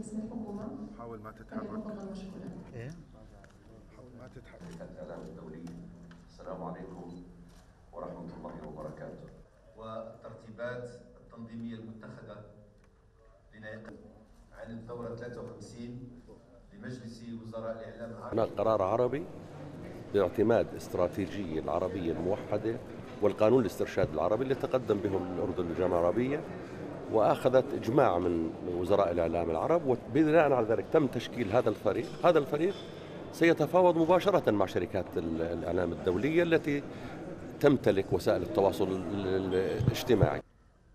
باسم الحكومة. حاول ما تتحرك. تفضل مشكورا. ايه؟ حاول ما تتحرك. الإعلام الدولي. السلام عليكم ورحمة الله وبركاته. والترتيبات التنظيمية المتخذة لنعقد عن الدورة 53 لمجلس وزراء الإعلام العربي. هناك قرار عربي باعتماد استراتيجية العربية الموحدة والقانون الاسترشاد العربي اللي تقدم بهم الأردن للجامعة العربية، وأخذت إجماع من وزراء الإعلام العرب، وبناء على ذلك تم تشكيل هذا الفريق سيتفاوض مباشرة مع شركات الإعلام الدولية التي تمتلك وسائل التواصل الاجتماعي.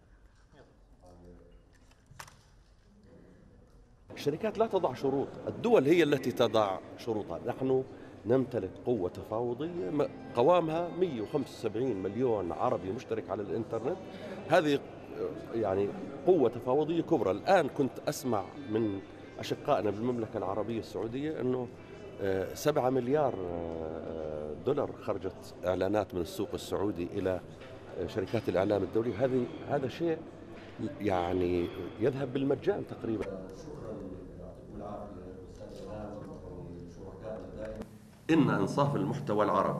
الشركات لا تضع شروط، الدول هي التي تضع شروطها. نحن نمتلك قوة تفاوضية قوامها 175 مليون عربي مشترك على الإنترنت. هذه يعني قوة تفاوضية كبرى. الآن كنت أسمع من أشقائنا بالمملكة العربية السعودية أنه 7 مليار دولار خرجت إعلانات من السوق السعودي إلى شركات الإعلام الدولي. هذا شيء يعني يذهب بالمجان تقريبا. إن إنصاف المحتوى العربي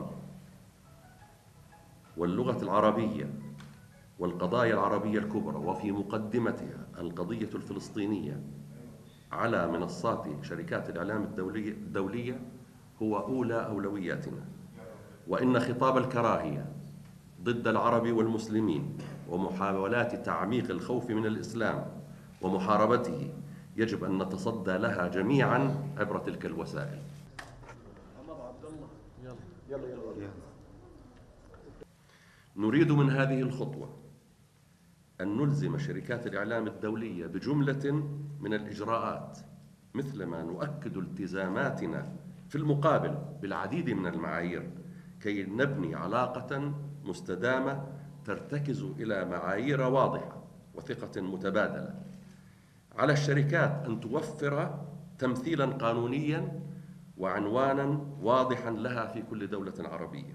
واللغة العربية والقضايا العربية الكبرى وفي مقدمتها القضية الفلسطينية على منصات شركات الإعلام الدولية هو أولى أولوياتنا، وإن خطاب الكراهية ضد العرب والمسلمين ومحاولات تعميق الخوف من الإسلام ومحاربته يجب أن نتصدى لها جميعا عبر تلك الوسائل. نريد من هذه الخطوة أن نلزم شركات الإعلام الدولية بجملة من الإجراءات، مثلما نؤكد التزاماتنا في المقابل بالعديد من المعايير كي نبني علاقة مستدامة ترتكز إلى معايير واضحة وثقة متبادلة. على الشركات أن توفر تمثيلا قانونيا وعنوانا واضحا لها في كل دولة عربية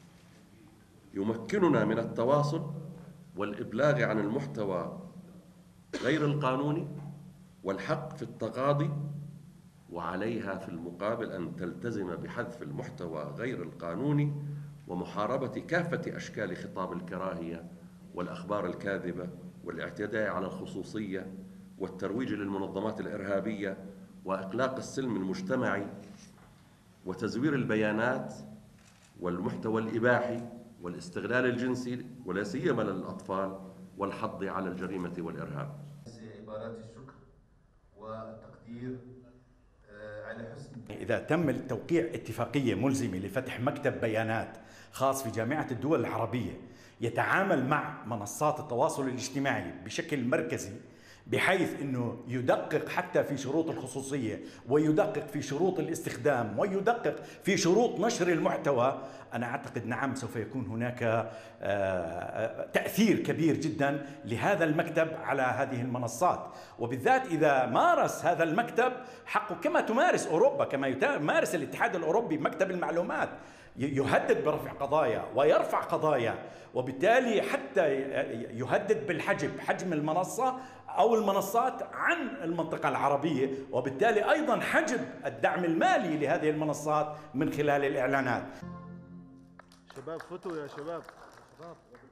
يمكننا من التواصل والإبلاغ عن المحتوى غير القانوني والحق في التقاضي، وعليها في المقابل أن تلتزم بحذف المحتوى غير القانوني ومحاربة كافة أشكال خطاب الكراهية والأخبار الكاذبة والاعتداء على الخصوصية والترويج للمنظمات الإرهابية وإقلاق السلم المجتمعي وتزوير البيانات والمحتوى الإباحي والاستغلال الجنسي ولا سيما للأطفال والحض على الجريمة والإرهاب. عبارات الشكر والتقدير على حسن. إذا تم التوقيع اتفاقية ملزمة لفتح مكتب بيانات خاص في جامعة الدول العربية يتعامل مع منصات التواصل الاجتماعي بشكل مركزي، بحيث أنه يدقق حتى في شروط الخصوصية ويدقق في شروط الاستخدام ويدقق في شروط نشر المحتوى، أنا أعتقد نعم سوف يكون هناك تأثير كبير جدا لهذا المكتب على هذه المنصات، وبالذات إذا مارس هذا المكتب حقه كما تمارس أوروبا، كما يمارس الاتحاد الأوروبي مكتب المعلومات، يهدد برفع قضايا ويرفع قضايا، وبالتالي حتى يهدد حجم المنصة أو المنصات عن المنطقة العربية، وبالتالي أيضا حجب الدعم المالي لهذه المنصات من خلال الإعلانات. شباب فتوا يا شباب.